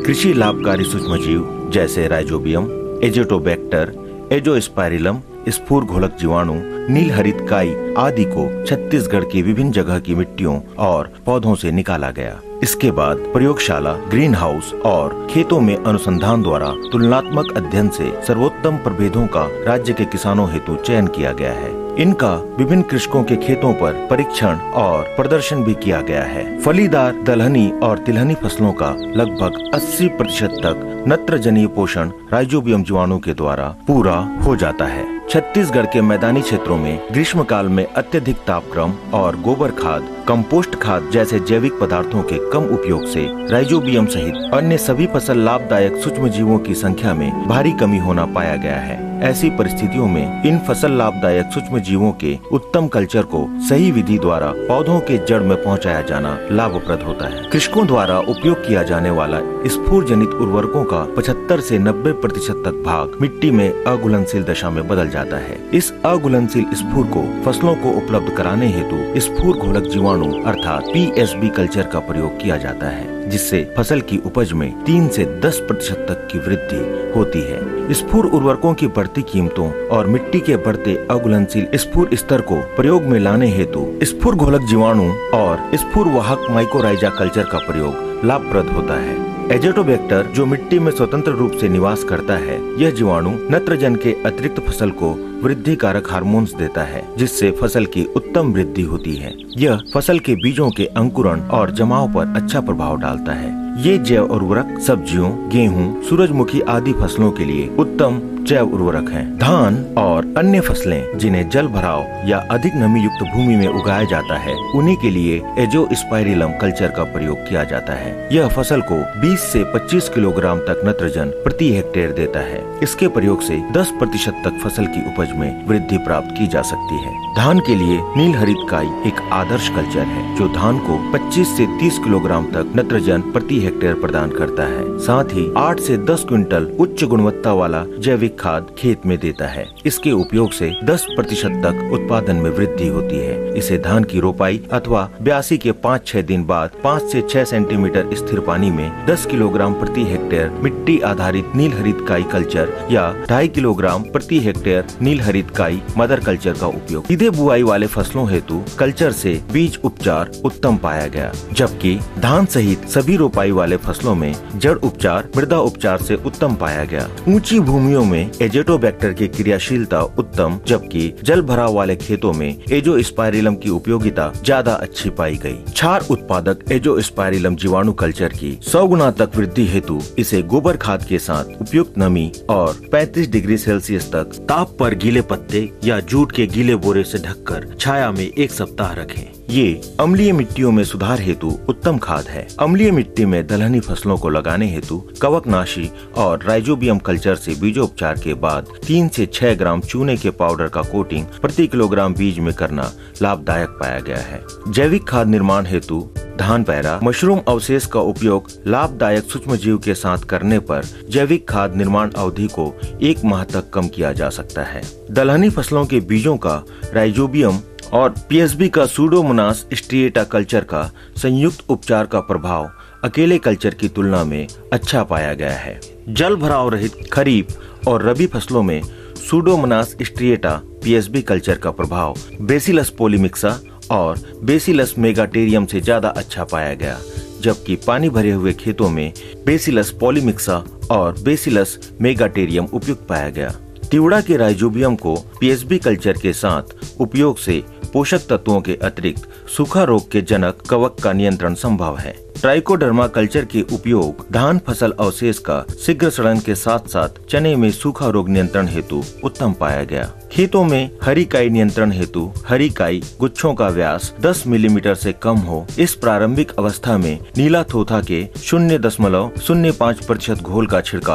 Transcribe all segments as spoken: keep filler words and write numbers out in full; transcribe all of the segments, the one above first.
कृषि लाभकारी सूक्ष्मजीव जैसे राइजोबियम, एजेटोबैक्टर, एजोस्पाइरिलम, स्फुर घोलक जीवाणु, नील हरित काई आदि को छत्तीसगढ़ की विभिन्न जगह की मिट्टियों और पौधों से निकाला गया। इसके बाद प्रयोगशाला, ग्रीन हाउस और खेतों में अनुसंधान द्वारा तुलनात्मक अध्ययन से सर्वोत्तम प्रभेदों का राज्य के किसानों हेतु चयन किया गया है। इनका विभिन्न कृषकों के खेतों पर परीक्षण और प्रदर्शन भी किया गया है। फलीदार दलहनी और तिलहनी फसलों का लगभग अस्सी प्रतिशत तक नत्रजनीय पोषण राइजोबियम जीवाणु के द्वारा पूरा हो जाता है। छत्तीसगढ़ के मैदानी क्षेत्रों में ग्रीष्म काल में अत्यधिक तापक्रम और गोबर खाद, कंपोस्ट खाद जैसे जैविक पदार्थों के कम उपयोग से राइजोबियम सहित अन्य सभी फसल लाभदायक सूक्ष्म जीवों की संख्या में भारी कमी होना पाया गया है। ऐसी परिस्थितियों में इन फसल लाभदायक सूक्ष्म जीवों के उत्तम कल्चर को सही विधि द्वारा पौधों के जड़ में पहुंचाया जाना लाभप्रद होता है। कृषकों द्वारा उपयोग किया जाने वाला स्फुर जनित उर्वरकों का पचहत्तर से नब्बे प्रतिशत तक भाग मिट्टी में अघुलनशील दशा में बदल जाता है। इस अघुलनशील स्फुर को फसलों को उपलब्ध कराने हेतु स्फुर घोलक जीवाणु अर्थात पी एस बी कल्चर का प्रयोग किया जाता है, जिससे फसल की उपज में तीन से दस प्रतिशत तक की वृद्धि होती है। स्फुर उर्वरकों की बढ़ती कीमतों और मिट्टी के बढ़ते अघुलनशील स्फुर स्तर को प्रयोग में लाने हेतु स्फुर घोलक जीवाणु और स्फुर वाहक माइकोराइजा कल्चर का प्रयोग लाभप्रद होता है। एजेटोबैक्टर जो मिट्टी में स्वतंत्र रूप से निवास करता है, यह जीवाणु नत्रजन के अतिरिक्त फसल को वृद्धि कारक हार्मोन्स देता है, जिससे फसल की उत्तम वृद्धि होती है। यह फसल के बीजों के अंकुरण और जमाव पर अच्छा प्रभाव डालता है। ये जैव उर्वरक सब्जियों, गेहूं, सूरजमुखी आदि फसलों के लिए उत्तम जैव उर्वरक हैं। धान और अन्य फसलें जिन्हें जल भराव या अधिक नमी युक्त भूमि में उगाया जाता है, उन्हीं के लिए एजोस्पाइरिलम कल्चर का प्रयोग किया जाता है। यह फसल को बीस से पच्चीस किलोग्राम तक नत्रजन प्रति हेक्टेयर देता है। इसके प्रयोग से दस प्रतिशत तक फसल की उपज में वृद्धि प्राप्त की जा सकती है। धान के लिए नील हरित काई एक आदर्श कल्चर है, जो धान को पच्चीस से तीस किलोग्राम तक नत्रजन प्रति हेक्टेयर प्रदान करता है। साथ ही आठ से दस क्विंटल उच्च गुणवत्ता वाला जैविक खाद खेत में देता है। इसके उपयोग से दस प्रतिशत तक उत्पादन में वृद्धि होती है। इसे धान की रोपाई अथवा ब्यासी के पाँच छह दिन बाद पाँच से छह सेंटीमीटर स्थिर पानी में दस किलोग्राम प्रति हेक्टेयर मिट्टी आधारित नील हरित काई कल्चर या ढाई किलोग्राम प्रति हेक्टेयर नील हरित काई मदर कल्चर का उपयोग। सीधे बुआई वाले फसलों हेतु कल्चर से बीज उपचार उत्तम पाया गया, जबकि धान सहित सभी रोपाई वाले फसलों में जड़ उपचार, मृदा उपचार से उत्तम पाया गया। ऊंची भूमियों में एजेटोबैक्टर की क्रियाशीलता उत्तम, जबकि जल भराव वाले खेतों में एजोस्पाइरिलम की उपयोगिता ज्यादा अच्छी पाई गई। क्षार उत्पादक एजोस्पाइरिलम जीवाणु कल्चर की सौ गुना तक वृद्धि हेतु इसे गोबर खाद के साथ उपयुक्त नमी और पैंतीस डिग्री सेल्सियस तक ताप पर गीले पत्ते या जूट के गीले बोरे से ढककर छाया में एक सप्ताह रखें। ये अम्लीय मिट्टियों में सुधार हेतु उत्तम खाद है। अम्लीय मिट्टी में दलहनी फसलों को लगाने हेतु कवकनाशी और राइजोबियम कल्चर से बीजोपचार के बाद तीन से छह ग्राम चूने के पाउडर का कोटिंग प्रति किलोग्राम बीज में करना लाभदायक पाया गया है। जैविक खाद निर्माण हेतु धान पैरा, मशरूम अवशेष का उपयोग लाभदायक सूक्ष्मजीव के साथ करने पर जैविक खाद निर्माण अवधि को एक माह तक कम किया जा सकता है। दलहनी फसलों के बीजों का राइजोबियम और पी एस बी का सूडोमोनास स्ट्रिएटा कल्चर का संयुक्त उपचार का प्रभाव अकेले कल्चर की तुलना में अच्छा पाया गया है। जल भराव रहित खरीफ और रबी फसलों में pseudomonas striata P S B culture का प्रभाव बेसिलस पोलीमिक्सा और बेसिलस मेगाटेरियम से ज्यादा अच्छा पाया गया, जबकि पानी भरे हुए खेतों में बेसिलस पोलीमिक्सा और बेसिलस मेगाटेरियम उपयुक्त पाया गया। तिवड़ा के राइजोबियम को पी एस बी कल्चर के साथ उपयोग से पोषक तत्वों के अतिरिक्त सूखा रोग के जनक कवक का नियंत्रण संभव है। ट्राइकोडर्मा कल्चर के उपयोग धान फसल अवशेष का शीघ्र सड़न के साथ साथ चने में सूखा रोग नियंत्रण हेतु उत्तम पाया गया। खेतों में हरी काई नियंत्रण हेतु हरी काई गुच्छों का व्यास दस मिलीमीटर से कम हो, इस प्रारंभिक अवस्था में नीला थोथा के शून्य दशमलव शून्य पाँच प्रतिशत घोल का छिड़काव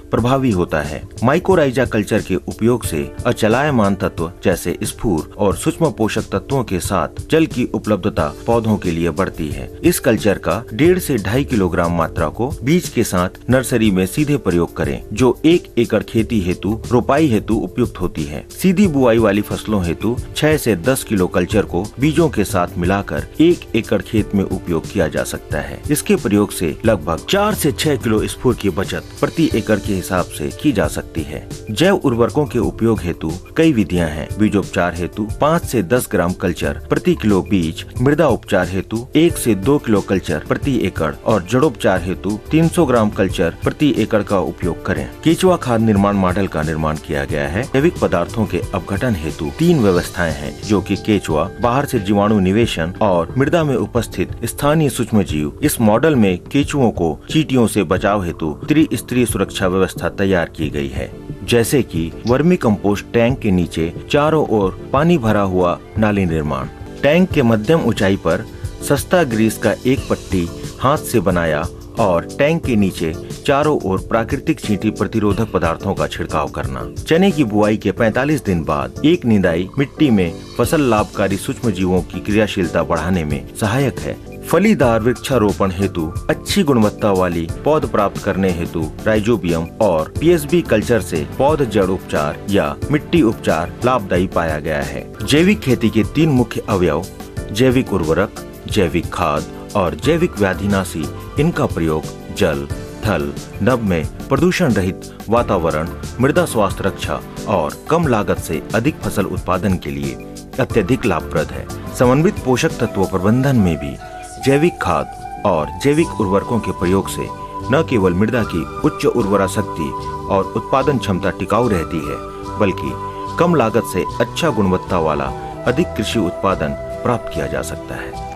प्रभावी होता है। माइकोराइजा कल्चर के उपयोग से अचलायमान तत्व जैसे स्फूर और सूक्ष्म पोषक तत्वों के साथ जल की उपलब्धता पौधों के लिए बढ़ती है। इस कल्चर का डेढ़ से ढाई किलोग्राम मात्रा को बीज के साथ नर्सरी में सीधे प्रयोग करें, जो एक एकड़ खेती हेतु रोपाई हेतु उपयुक्त होती है। सीधी बुआई वाली फसलों हेतु छह से दस किलो कल्चर को बीजों के साथ मिलाकर एक एकड़ खेत में उपयोग किया जा सकता है। इसके प्रयोग से लगभग चार से छह किलो स्फूर की बचत प्रति एकड़ के हिसाब से की जा सकती है। जैव उर्वरकों के उपयोग हेतु कई विधियां हैं। बीजोपचार हेतु पाँच से दस ग्राम कल्चर प्रति किलो बीज, मृदा उपचार हेतु एक से दो किलो कल्चर प्रति एकड़ और जड़ोपचार हेतु तीन सौ ग्राम कल्चर प्रति एकड़ का उपयोग करें। केचुआ खाद निर्माण मॉडल का निर्माण किया गया है। जैविक पदार्थों के अपघटन हेतु तीन व्यवस्थाएं हैं, जो कि केचुआ, बाहर से जीवाणु निवेशन और मृदा में उपस्थित स्थानीय सूक्ष्म जीव। इस मॉडल में केचुओं को चींटियों से बचाव हेतु त्रिस्तरीय सुरक्षा व्यवस्था तैयार की गई है, जैसे कि वर्मी कंपोस्ट टैंक के नीचे चारों ओर पानी भरा हुआ नाली निर्माण, टैंक के मध्यम ऊंचाई पर सस्ता ग्रीस का एक पट्टी हाथ से बनाया और टैंक के नीचे चारों ओर प्राकृतिक चींटी प्रतिरोधक पदार्थों का छिड़काव करना। चने की बुआई के पैंतालीस दिन बाद एक निदाई मिट्टी में फसल लाभकारी सूक्ष्म जीवों की क्रियाशीलता बढ़ाने में सहायक है। फलीदार वृक्षारोपण हेतु अच्छी गुणवत्ता वाली पौध प्राप्त करने हेतु राइजोबियम और पीएसबी कल्चर से पौध जड़ उपचार या मिट्टी उपचार लाभदायी पाया गया है। जैविक खेती के तीन मुख्य अवयव जैविक उर्वरक, जैविक खाद और जैविक व्याधिनाशी, इनका प्रयोग जल, थल, नभ में प्रदूषण रहित वातावरण, मृदा स्वास्थ्य रक्षा और कम लागत से अधिक फसल उत्पादन के लिए अत्यधिक लाभप्रद है। समन्वित पोषक तत्व प्रबंधन में भी जैविक खाद और जैविक उर्वरकों के प्रयोग से न केवल मृदा की उच्च उर्वरा शक्ति और उत्पादन क्षमता टिकाऊ रहती है, बल्कि कम लागत से अच्छा गुणवत्ता वाला अधिक कृषि उत्पादन प्राप्त किया जा सकता है।